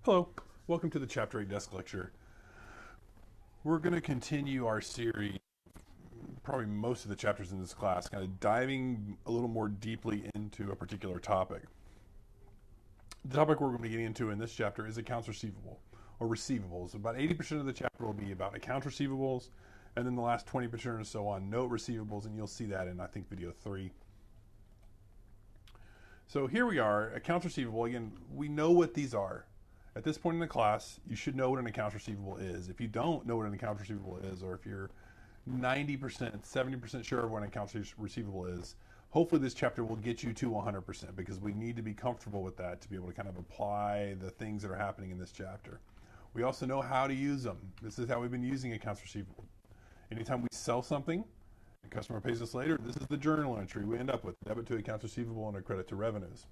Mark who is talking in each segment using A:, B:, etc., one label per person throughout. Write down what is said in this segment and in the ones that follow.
A: Hello, welcome to the Chapter 8 Desk Lecture. We're going to continue our series, probably most of the chapters in this class, kind of diving a little more deeply into a particular topic. The topic we're going to be getting into in this chapter is accounts receivable, or receivables. About 80% of the chapter will be about accounts receivables, and then the last 20% or so on note receivables, and you'll see that in, I think, video 3. So here we are, accounts receivable. Again, we know what these are. At this point in the class, you should know what an accounts receivable is. If you don't know what an accounts receivable is, or if you're 90%, 70% sure of what an accounts receivable is, hopefully this chapter will get you to 100%, because we need to be comfortable with that to be able to kind of apply the things that are happening in this chapter. We also know how to use them. This is how we've been using accounts receivable. Anytime we sell something, the customer pays us later, this is the journal entry we end up with: debit to accounts receivable and a credit to revenues.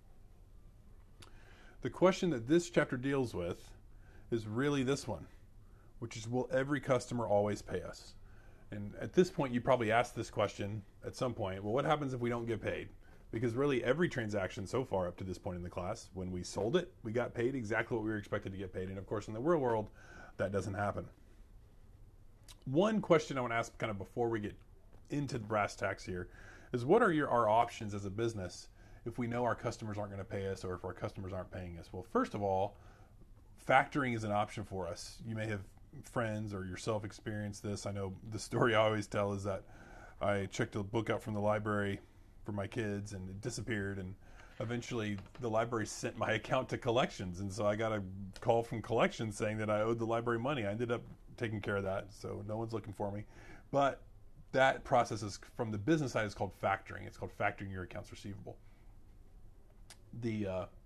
A: The question that this chapter deals with is really this one, which is, will every customer always pay us? And at this point, you probably asked this question at some point, well, what happens if we don't get paid? Because really every transaction so far up to this point in the class, when we sold it, we got paid exactly what we were expected to get paid. And of course, in the real world, that doesn't happen. One question I want to ask kind of before we get into the brass tacks here is, what are our options as a business if we know our customers aren't going to pay us, or if our customers aren't paying us? Well, first of all, factoring is an option for us. You may have friends or yourself experienced this. I know the story I always tell is that I checked a book out from the library for my kids and it disappeared, and eventually the library sent my account to collections, and so I got a call from collections saying that I owed the library money. I ended up taking care of that, so no one's looking for me. But that process is, from the business side, is called factoring. It's called factoring your accounts receivable. There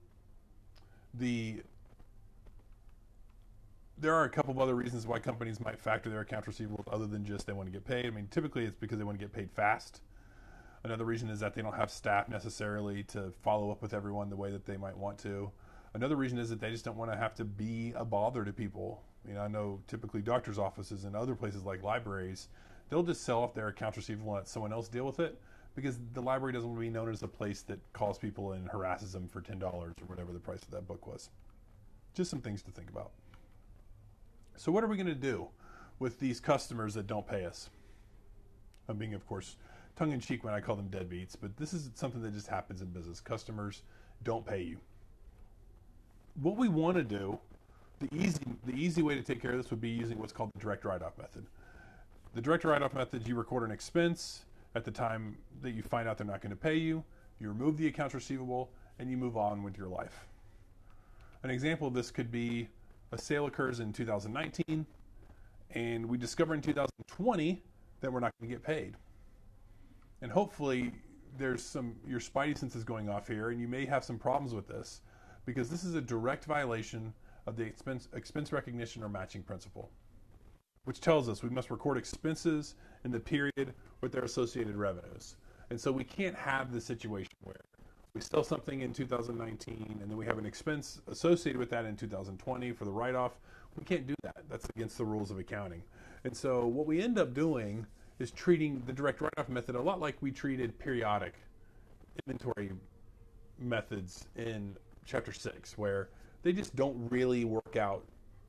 A: are a couple of other reasons why companies might factor their accounts receivables other than just they want to get paid. I mean, typically it's because they want to get paid fast. Another reason is that they don't have staff necessarily to follow up with everyone the way that they might want to. Another reason is that they just don't want to have to be a bother to people. You know, I know typically doctors' offices and other places like libraries, they'll just sell off their accounts receivable and let someone else deal with it, because the library doesn't want to be known as a place that calls people and harasses them for $10 or whatever the price of that book was. Just some things to think about. So what are we going to do with these customers that don't pay us? I'm being, of course, tongue-in-cheek when I call them deadbeats, but this is something that just happens in business. Customers don't pay you. What we want to do, the easy way to take care of this would be using what's called the direct write-off method. The direct write-off method, you record an expense at the time that you find out they're not going to pay you, you remove the accounts receivable, and you move on with your life. An example of this could be a sale occurs in 2019, and we discover in 2020 that we're not going to get paid. And hopefully there's your spidey sense is going off here, and you may have some problems with this, because this is a direct violation of the expense recognition or matching principle, which tells us we must record expenses in the period with their associated revenues. And so we can't have the situation where we sell something in 2019 and then we have an expense associated with that in 2020 for the write-off. We can't do that. That's against the rules of accounting. And so what we end up doing is treating the direct write-off method a lot like we treated periodic inventory methods in Chapter 6, where they just don't really work out,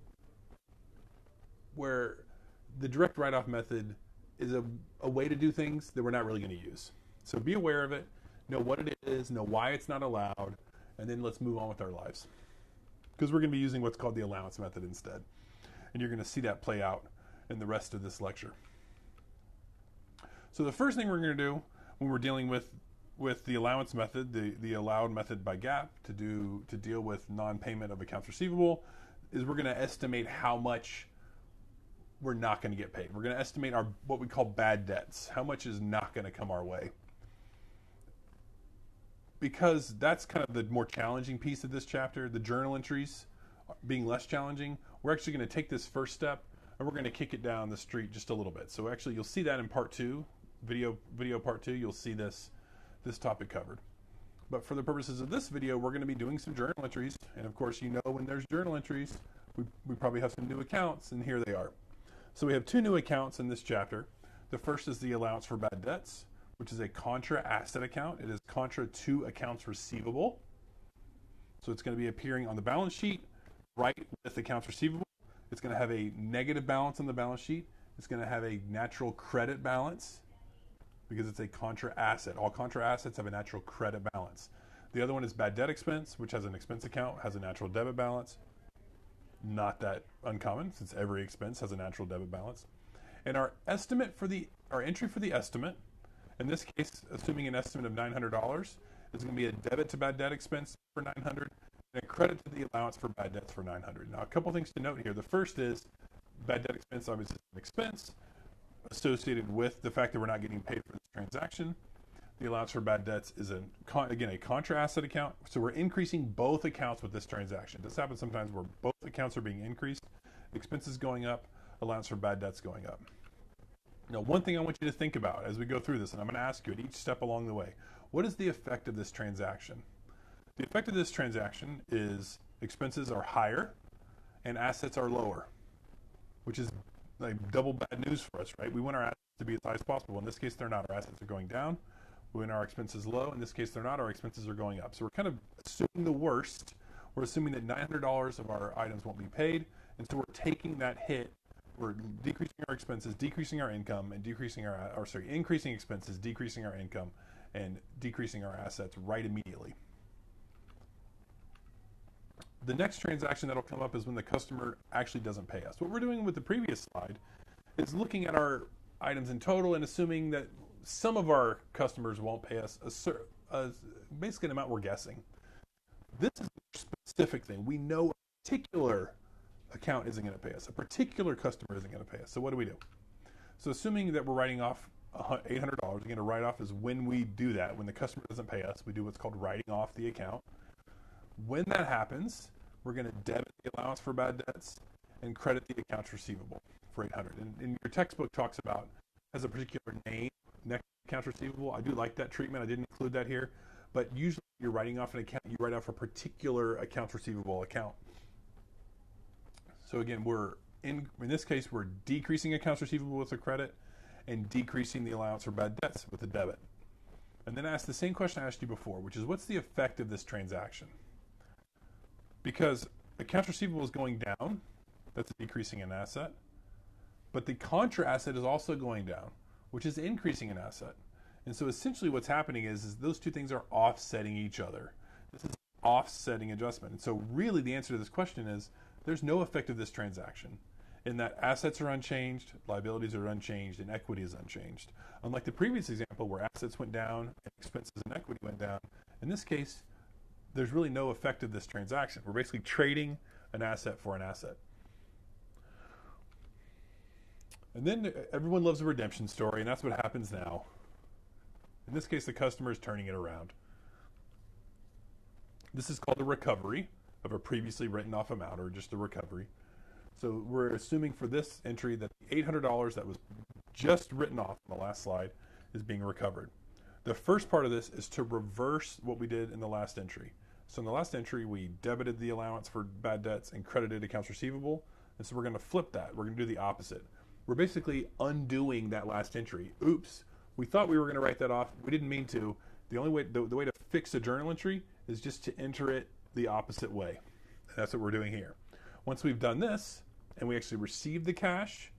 A: where the direct write-off method is a way to do things that we're not really going to use. So be aware of it, know what it is, know why it's not allowed, and then let's move on with our lives. Because we're going to be using what's called the allowance method instead. And you're going to see that play out in the rest of this lecture. So the first thing we're going to do when we're dealing with the allowance method, the allowed method by GAAP to deal with non-payment of accounts receivable, is we're going to estimate how much we're not going to get paid. We're going to estimate what we call bad debts, how much is not going to come our way. Because that's kind of the more challenging piece of this chapter, the journal entries being less challenging, we're actually going to take this first step and we're going to kick it down the street just a little bit. So actually you'll see that in part 2, video part 2, you'll see this topic covered. But for the purposes of this video, we're going to be doing some journal entries. And of course, you know, when there's journal entries, we probably have some new accounts, and here they are. So we have 2 new accounts in this chapter. The first is the allowance for bad debts, which is a contra asset account. It is contra to accounts receivable. So it's going to be appearing on the balance sheet right with accounts receivable. It's going to have a negative balance on the balance sheet. It's going to have a natural credit balance because it's a contra asset. All contra assets have a natural credit balance. The other one is bad debt expense, which has an expense account, has a natural debit balance. Not that uncommon, since every expense has a natural debit balance. And our entry for the estimate, in this case, assuming an estimate of $900, is going to be a debit to bad debt expense for $900 and a credit to the allowance for bad debts for $900. Now, a couple things to note here. The first is bad debt expense obviously is an expense associated with the fact that we're not getting paid for this transaction. The allowance for bad debts is, again, a contra asset account. So we're increasing both accounts with this transaction. This happens sometimes where both accounts are being increased, expenses going up, allowance for bad debts going up. Now, one thing I want you to think about as we go through this, and I'm going to ask you at each step along the way, what is the effect of this transaction? The effect of this transaction is expenses are higher and assets are lower, which is like double bad news for us, right? We want our assets to be as high as possible. In this case, they're not. Our assets are going down. We want our expenses low. In this case, they're not. Our expenses are going up. So we're kind of assuming the worst. We're assuming that $900 of our items won't be paid, and so we're taking that hit. We're decreasing our expenses, decreasing our income, and increasing expenses, decreasing our income, and decreasing our assets right immediately. The next transaction that'll come up is when the customer actually doesn't pay us. What we're doing with the previous slide is looking at our items in total and assuming that some of our customers won't pay us basically an amount we're guessing. This is a specific thing. We know a particular account isn't going to pay us. A particular customer isn't going to pay us. So what do? So assuming that we're writing off $800, again, a write-off is when we do that. When the customer doesn't pay us, we do what's called writing off the account. When that happens, we're going to debit the allowance for bad debts and credit the accounts receivable for $800. And your textbook talks about, has a particular name next to accounts receivable. I do like that treatment. I didn't include that here. But usually you're writing off an account, you write off a particular accounts receivable account. So again, in this case, we're decreasing accounts receivable with a credit and decreasing the allowance for bad debts with a debit. And then ask the same question I asked you before, which is what's the effect of this transaction? Because accounts receivable is going down, that's decreasing an asset, but the contra asset is also going down, which is increasing an asset. And so essentially what's happening is those two things are offsetting each other. This is an offsetting adjustment. And so really the answer to this question is there's no effect of this transaction in that assets are unchanged, liabilities are unchanged, and equity is unchanged. Unlike the previous example where assets went down and expenses and equity went down, in this case, there's really no effect of this transaction. We're basically trading an asset for an asset. And then everyone loves a redemption story, and that's what happens now. In this case, the customer is turning it around. This is called a recovery of a previously written off amount, or just a recovery. So we're assuming for this entry that the $800 that was just written off on the last slide is being recovered. The first part of this is to reverse what we did in the last entry. So in the last entry, we debited the allowance for bad debts and credited accounts receivable. And so we're going to flip that. We're going to do the opposite. We're basically undoing that last entry. Oops, we thought we were going to write that off. We didn't mean to. The only way, the way to fix a journal entry is just to enter it the opposite way. And that's what we're doing here. Once we've done this, and we actually receive the cash,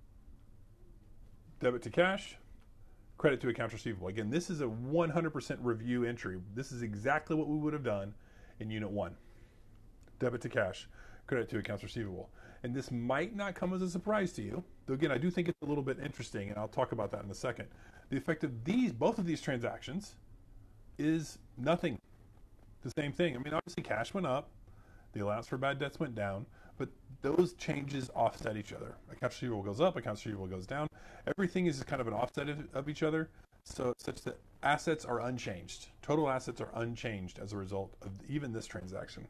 A: debit to cash, credit to accounts receivable. Again, this is a 100% review entry. This is exactly what we would have done in Unit 1. Debit to cash, credit to accounts receivable. And this might not come as a surprise to you, though again, I do think it's a little bit interesting, and I'll talk about that in a second. The effect of both of these transactions is nothing. The same thing. I mean, obviously cash went up, the allowance for bad debts went down, but those changes offset each other. Accounts receivable goes up, accounts receivable goes down. Everything is kind of an offset of each other, so such that assets are unchanged. Total assets are unchanged as a result of even this transaction.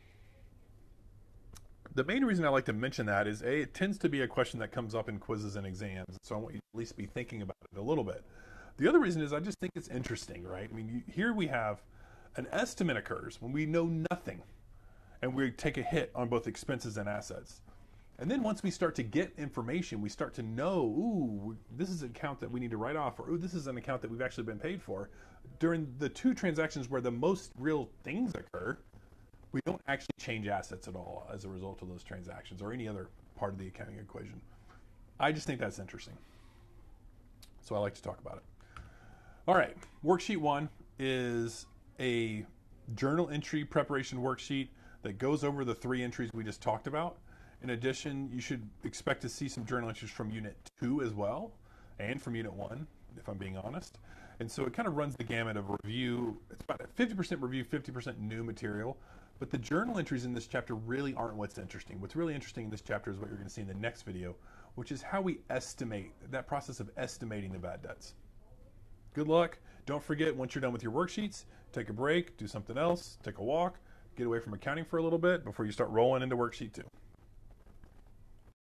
A: The main reason I like to mention that is, A, it tends to be a question that comes up in quizzes and exams, so I want you to at least be thinking about it a little bit. The other reason is I just think it's interesting, right? I mean, here we have an estimate occurs when we know nothing, and we take a hit on both expenses and assets. And then once we start to get information, we start to know, ooh, this is an account that we need to write off, or ooh, this is an account that we've actually been paid for. During the two transactions where the most real things occur, we don't actually change assets at all as a result of those transactions or any other part of the accounting equation. I just think that's interesting. So I like to talk about it. All right, worksheet 1 is a journal entry preparation worksheet that goes over the 3 entries we just talked about. In addition, you should expect to see some journal entries from Unit 2 as well, and from Unit 1, if I'm being honest. And so it kind of runs the gamut of review. It's about a 50% review, 50% new material. But the journal entries in this chapter really aren't what's interesting. What's really interesting in this chapter is what you're going to see in the next video, which is how we estimate, that process of estimating the bad debts. Good luck. Don't forget, once you're done with your worksheets, take a break, do something else, take a walk, get away from accounting for a little bit before you start rolling into worksheet 2.